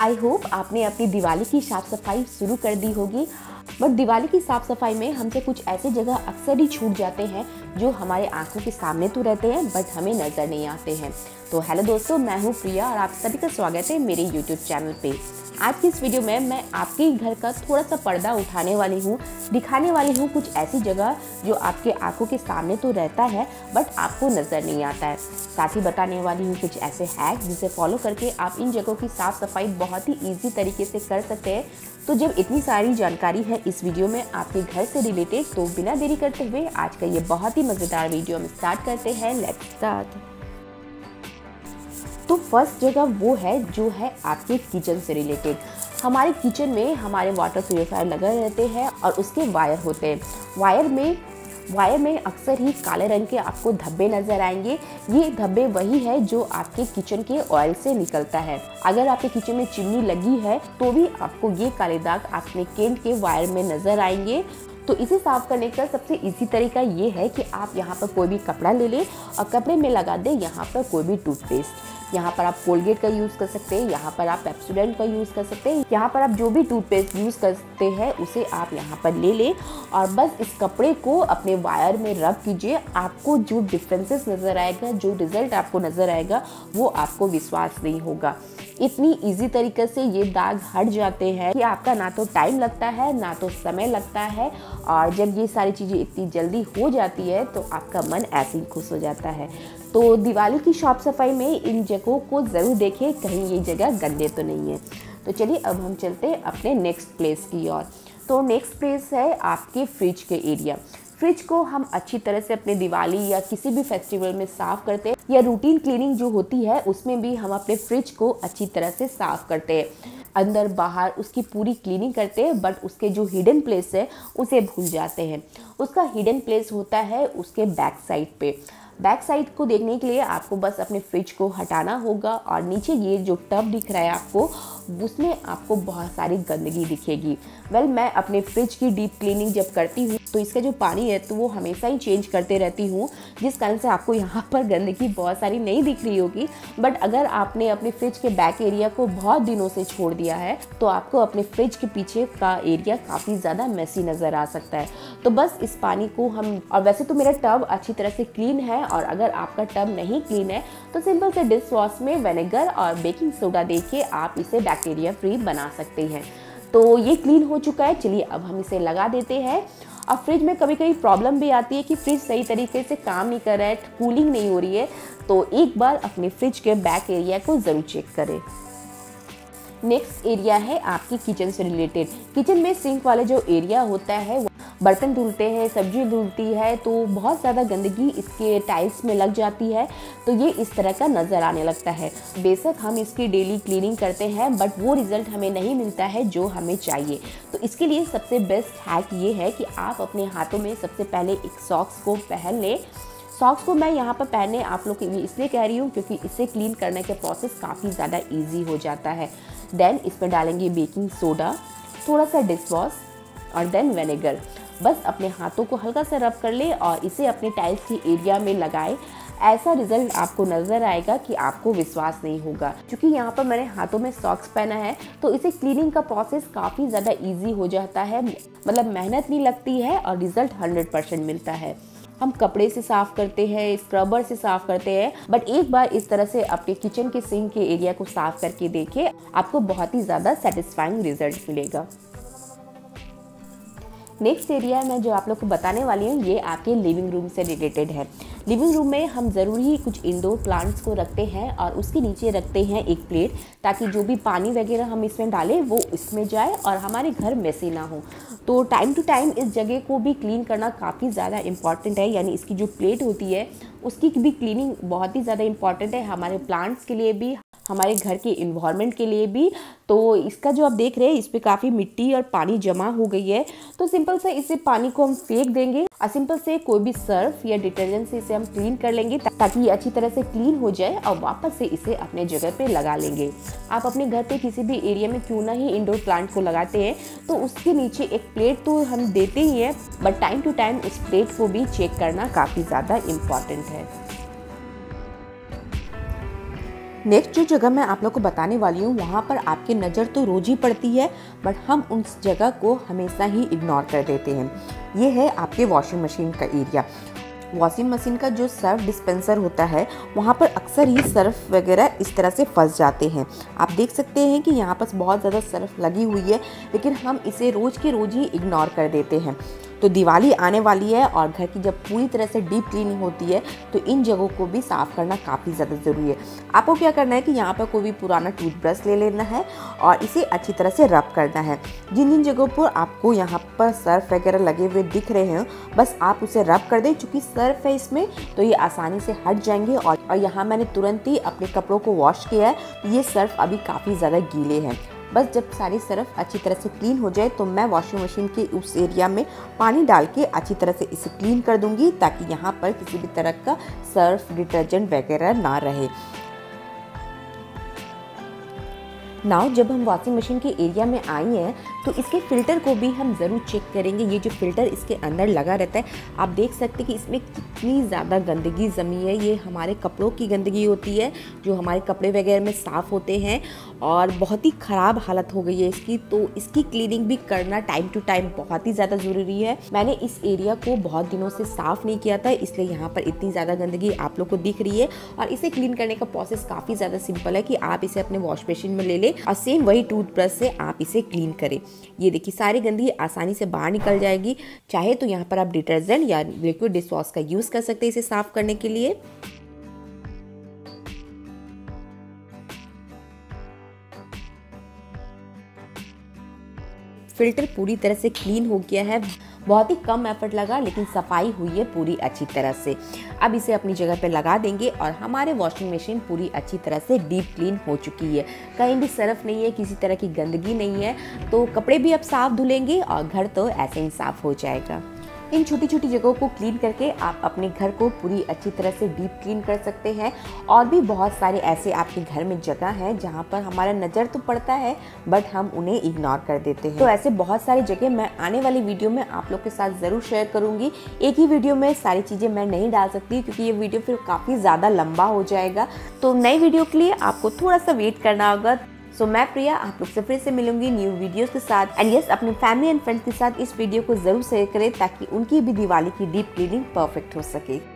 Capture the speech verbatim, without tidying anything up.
I hope आपने अपनी दिवाली की साफ सफाई शुरू कर दी होगी। बट दिवाली की साफ सफाई में हमसे कुछ ऐसी जगह अक्सर ही छूट जाते हैं जो हमारे आंखों के सामने तो रहते हैं बट हमें नज़र नहीं आते हैं। तो हेलो दोस्तों, मैं हूँ प्रिया और आप सभी का स्वागत है मेरे यूट्यूब चैनल पे। आज की इस वीडियो में मैं आपके घर का थोड़ा सा पर्दा उठाने वाली हूँ, दिखाने वाली हूँ कुछ ऐसी जगह जो आपके आंखों के सामने तो रहता है बट आपको नज़र नहीं आता है। साथ ही बताने वाली हूँ कुछ ऐसे हैक जिसे फॉलो करके आप इन जगहों की साफ सफाई बहुत ही ईजी तरीके से कर सकते हैं। तो जब इतनी सारी जानकारी है इस वीडियो में आपके घर से रिलेटेड, तो बिना देरी करते हुए आज का ये बहुत ही मज़ेदार वीडियो हम स्टार्ट करते हैं। Let's start. तो फर्स्ट जगह वो है जो है आपके किचन से रिलेटेड। हमारे किचन में हमारे वाटर प्यूरिफायर लगे रहते हैं और उसके वायर होते हैं। वायर में वायर में अक्सर ही काले रंग के आपको धब्बे नज़र आएंगे। ये धब्बे वही है जो आपके किचन के ऑयल से निकलता है। अगर आपके किचन में चिमनी लगी है तो भी आपको ये काले दाग अपने केंट के वायर में नज़र आएंगे। तो इसे साफ करने का सबसे इजी तरीका ये है कि आप यहाँ पर कोई भी कपड़ा ले लें और कपड़े में लगा दें यहाँ पर कोई भी टूथपेस्ट। यहाँ पर आप कोलगेट का यूज़ कर सकते हैं, यहाँ पर आप पेप्सोडेंट का यूज़ कर सकते हैं, यहाँ पर आप जो भी टूथपेस्ट यूज़ करते हैं उसे आप यहाँ पर ले लें और बस इस कपड़े को अपने वायर में रब कीजिए। आपको जो डिफरेंसेस नज़र आएगा, जो रिज़ल्ट आपको नज़र आएगा वो आपको विश्वास नहीं होगा। इतनी इजी तरीके से ये दाग हट जाते हैं कि आपका ना तो टाइम लगता है ना तो समय लगता है। और जब ये सारी चीज़ें इतनी जल्दी हो जाती है तो आपका मन ऐसे ही खुश हो जाता है। तो दिवाली की साफ सफाई में इन जगहों को ज़रूर देखें, कहीं ये जगह गंदे तो नहीं है। तो चलिए अब हम चलते हैं अपने नेक्स्ट प्लेस की ओर। तो नेक्स्ट प्लेस है आपके फ्रिज के एरिया। फ्रिज को हम अच्छी तरह से अपने दिवाली या किसी भी फेस्टिवल में साफ़ करते हैं या रूटीन क्लीनिंग जो होती है उसमें भी हम अपने फ्रिज को अच्छी तरह से साफ़ करते हैं। अंदर बाहर उसकी पूरी क्लीनिंग करते हैं बट उसके जो हिडन प्लेस है उसे भूल जाते हैं। उसका हिडन प्लेस होता है उसके बैक साइड पे। बैक साइड को देखने के लिए आपको बस अपने फ्रिज को हटाना होगा और नीचे ये जो टब दिख रहा है आपको, उसमें आपको बहुत सारी गंदगी दिखेगी। वेल well, मैं अपने फ्रिज की डीप क्लीनिंग जब करती हूँ तो इसका जो पानी है तो वो हमेशा ही चेंज करते रहती हूँ, जिस कारण से आपको यहाँ पर गंदगी बहुत सारी नहीं दिख रही होगी। बट अगर आपने अपने फ्रिज के बैक एरिया को बहुत दिनों से छोड़ दिया है तो आपको अपने फ्रिज के पीछे का एरिया काफ़ी ज़्यादा मैसी नज़र आ सकता है। तो बस इस पानी को हम, और वैसे तो मेरा टब अच्छी तरह से क्लीन है और अगर आपका टब नहीं क्लीन है तो सिंपल से डिश वॉश में विनेगर और बेकिंग सोडा देके आप इसे बैक्टीरिया फ्री बना सकते हैं। तो ये क्लीन हो चुका है, चलिए अब हम इसे लगा देते हैं। अब फ्रिज में कभी कभी प्रॉब्लम भी आती है कि फ्रिज सही तरीके से काम नहीं कर रहा है, कूलिंग नहीं हो रही है, तो एक बार अपने फ्रिज के बैक एरिया को ज़रूर चेक करें। नेक्स्ट एरिया है आपकी किचन से रिलेटेड। किचन में सिंक वाला जो एरिया होता है, बर्तन धुलते हैं, सब्जी धुलती है तो बहुत ज़्यादा गंदगी इसके टाइल्स में लग जाती है, तो ये इस तरह का नज़र आने लगता है। बेशक हम इसकी डेली क्लीनिंग करते हैं बट वो रिज़ल्ट हमें नहीं मिलता है जो हमें चाहिए। तो इसके लिए सबसे बेस्ट हैक ये है कि आप अपने हाथों में सबसे पहले एक सॉक्स को पहन लें। सॉक्स को मैं यहाँ पर पहनने आप लोग के लिए इसलिए कह रही हूँ क्योंकि इसे क्लीन करने के प्रोसेस काफ़ी ज़्यादा ईजी हो जाता है। देन इसमें डालेंगे बेकिंग सोडा, थोड़ा सा डिश वॉश और देन विनेगर। बस अपने हाथों को हल्का सा रब कर ले और इसे अपने टाइल्स के एरिया में लगाए। ऐसा रिजल्ट आपको नज़र आएगा कि आपको विश्वास नहीं होगा। क्योंकि यहाँ पर मैंने हाथों में सॉक्स पहना है तो इसे क्लीनिंग का प्रोसेस काफ़ी ज़्यादा इजी हो जाता है, मतलब मेहनत नहीं लगती है और रिजल्ट हंड्रेड परसेंट मिलता है। हम कपड़े से साफ़ करते हैं, स्क्रबर से साफ़ करते हैं, बट एक बार इस तरह से अपने किचन के सिंक के एरिया को साफ़ करके देखिए, आपको बहुत ही ज़्यादा सेटिस्फाइंग रिजल्ट मिलेगा। नेक्स्ट एरिया मैं जो आप लोग को बताने वाली हूँ ये आपके लिविंग रूम से रिलेटेड है। लिविंग रूम में हम ज़रूर ही कुछ इंडोर प्लांट्स को रखते हैं और उसके नीचे रखते हैं एक प्लेट, ताकि जो भी पानी वगैरह हम इसमें डालें वो इसमें जाए और हमारे घर मैसी ना हो। तो टाइम टू टाइम इस जगह को भी क्लीन करना काफ़ी ज़्यादा इम्पॉर्टेंट है, यानी इसकी जो प्लेट होती है उसकी भी क्लीनिंग बहुत ही ज़्यादा इम्पॉर्टेंट है, हमारे प्लांट्स के लिए भी, हमारे घर के इन्वायरमेंट के लिए भी। तो इसका जो आप देख रहे हैं इस पर काफ़ी मिट्टी और पानी जमा हो गई है, तो सिंपल से इसे पानी को हम फेंक देंगे और सिंपल से कोई भी सर्फ या डिटर्जेंट से इसे हम क्लीन कर लेंगे ताकि ये अच्छी तरह से क्लीन हो जाए और वापस से इसे अपने जगह पे लगा लेंगे। आप अपने घर पे किसी भी एरिया में क्यों ना ही इंडोर प्लांट को लगाते हैं तो उसके नीचे एक प्लेट तो हम देते ही हैं, बट टाइम टू टाइम उस प्लेट को भी चेक करना काफ़ी ज़्यादा इम्पॉर्टेंट है। नेक्स्ट जो जगह मैं आप लोग को बताने वाली हूँ, वहाँ पर आपकी नज़र तो रोज ही पड़ती है, बट हम उस जगह को हमेशा ही इग्नोर कर देते हैं। ये है आपके वॉशिंग मशीन का एरिया। वॉशिंग मशीन का जो सर्फ डिस्पेंसर होता है, वहाँ पर अक्सर ही सर्फ वगैरह इस तरह से फंस जाते हैं। आप देख सकते हैं कि यहाँ पर बहुत ज़्यादा सर्फ लगी हुई है, लेकिन हम इसे रोज़ के रोज़ ही इग्नोर कर देते हैं। तो दिवाली आने वाली है और घर की जब पूरी तरह से डीप क्लीनिंग होती है तो इन जगहों को भी साफ़ करना काफ़ी ज़्यादा ज़रूरी है। आपको क्या करना है कि यहाँ पर कोई भी पुराना टूथब्रश ले लेना है और इसे अच्छी तरह से रब करना है। जिन जिन जगहों पर आपको यहाँ पर सर्फ वगैरह लगे हुए दिख रहे हैं, बस आप उसे रब कर दें। चूँकि सर्फ है इसमें तो ये आसानी से हट जाएंगे। और, और यहाँ मैंने तुरंत ही अपने कपड़ों को वॉश किया है, तो ये सर्फ अभी काफ़ी ज़्यादा गीले हैं। बस जब सारी सर्फ अच्छी तरह से क्लीन हो जाए तो मैं वॉशिंग मशीन के उस एरिया में पानी डाल के अच्छी तरह से इसे क्लीन कर दूंगी, ताकि यहाँ पर किसी भी तरह का सर्फ डिटर्जेंट वगैरह ना रहे। नाउ जब हम वॉशिंग मशीन के एरिया में आई हैं तो इसके फ़िल्टर को भी हम ज़रूर चेक करेंगे। ये जो फ़िल्टर इसके अंदर लगा रहता है, आप देख सकते हैं कि इसमें कितनी ज़्यादा गंदगी जमी है। ये हमारे कपड़ों की गंदगी होती है जो हमारे कपड़े वगैरह में साफ़ होते हैं, और बहुत ही ख़राब हालत हो गई है इसकी। तो इसकी क्लीनिंग भी करना टाइम टू टाइम बहुत ही ज़्यादा ज़रूरी है। मैंने इस एरिया को बहुत दिनों से साफ़ नहीं किया था, इसलिए यहाँ पर इतनी ज़्यादा गंदगी आप लोग को दिख रही है। और इसे क्लीन करने का प्रोसेस काफ़ी ज़्यादा सिंपल है कि आप इसे अपने वॉश बेसिन में ले लें और सेम वही टूथब्रश से आप इसे क्लीन करें। ये देखिए सारी गंदगी आसानी से बाहर निकल जाएगी। चाहे तो यहाँ पर आप डिटर्जेंट या लिक्विड डिश वॉश का यूज़ कर सकते हैं इसे साफ़ करने के लिए। फिल्टर पूरी तरह से क्लीन हो गया है। बहुत ही कम एफर्ट लगा, लेकिन सफाई हुई है पूरी अच्छी तरह से। अब इसे अपनी जगह पे लगा देंगे और हमारे वॉशिंग मशीन पूरी अच्छी तरह से डीप क्लीन हो चुकी है। कहीं भी सर्फ नहीं है, किसी तरह की गंदगी नहीं है, तो कपड़े भी अब साफ धुलेंगे और घर तो ऐसे ही साफ हो जाएगा। इन छोटी छोटी जगहों को क्लीन करके आप अपने घर को पूरी अच्छी तरह से डीप क्लीन कर सकते हैं। और भी बहुत सारे ऐसे आपके घर में जगह हैं जहाँ पर हमारा नज़र तो पड़ता है, बट हम उन्हें इग्नोर कर देते हैं। तो ऐसे बहुत सारी जगह मैं आने वाली वीडियो में आप लोग के साथ ज़रूर शेयर करूँगी। एक ही वीडियो में सारी चीज़ें मैं नहीं डाल सकती, क्योंकि ये वीडियो फिर काफ़ी ज़्यादा लंबा हो जाएगा। तो नई वीडियो के लिए आपको थोड़ा सा वेट करना होगा। सो so, मैं प्रिया आप लोग से फिर से मिलूंगी न्यू वीडियोस के साथ। एंड यस, अपने फैमिली एंड फ्रेंड्स के साथ इस वीडियो को जरूर शेयर करें, ताकि उनकी भी दिवाली की डीप क्लीनिंग परफेक्ट हो सके।